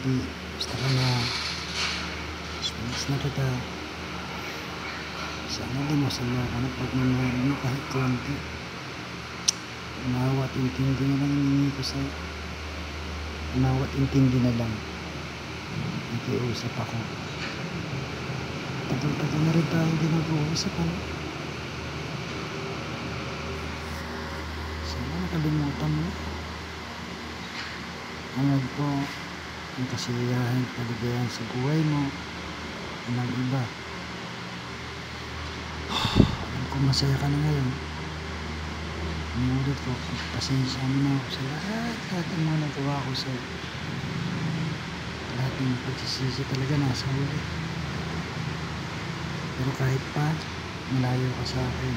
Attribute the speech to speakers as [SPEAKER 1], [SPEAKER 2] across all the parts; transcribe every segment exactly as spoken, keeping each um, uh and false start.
[SPEAKER 1] konti. Basta ka na. Miss na kita. Sana din masama ka na pagmamahal mo kahit konti. Unawa at intindi na lang hiningi ko sa'yo. Unawa at intindi na lang. Nakiusap ako. Tagal-tagal na rin tayo hindi nag-uusap, ano? Sana nakalimutan mo. Angad ko ang kasiyahan, kaligayahan sa buhay mo ng iba. Alam ko masaya ka na ngayon. Inuulit ko, pasensya mo na ako sa lahat, lahat ng mga nagawa ko sa lahat ng pagsisisi talaga nasa huli. Pero kahit pa, malayo ka sa akin.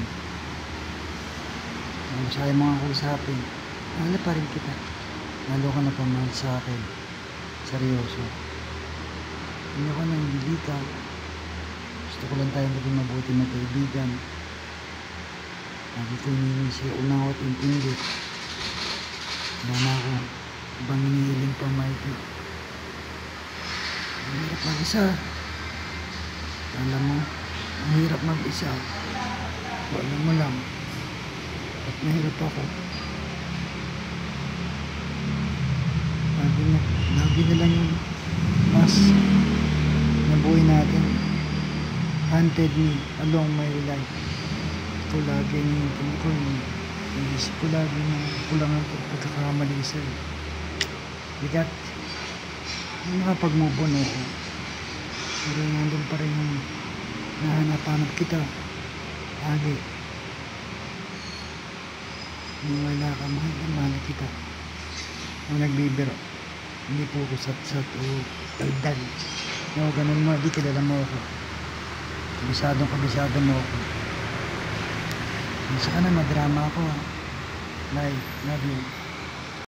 [SPEAKER 1] Kung sa'yo mga kausapin, mahal pa rin kita. Lalo ka na pamahal sa akin. Seryoso. Hindi ako nang dilikaw. Gusto ko lang tayong maging mabuti na kaibigan. Lagi ko hinihingi siya unawa at intindi. Wala na ako ibang hinihiling pa, Mikey. Ang hirap mag-isa. Alam mo, ang hirap mag-isa. Alam mo lang. At nahirap ako. Lagi na, lagi na lang yung mas na buhay natin. Hunted me along my life. Ito lagi niyintindi ko yung inisip ko lagi na kulang ang pagkakamali sa'yo. Bigat. Nakapag-move on ako. Pero nandun pa rin yung nahanap-hanap kita. Lagi. Nung wala ka, mahal na mahal kita. Nung nagbibiro, hindi po ko sat-sat o dagdag. No, ganun mo, di kilala mo ako. Kabisadong kabisado mo ako. Minsan ka na, madrama ako. Bye, love you.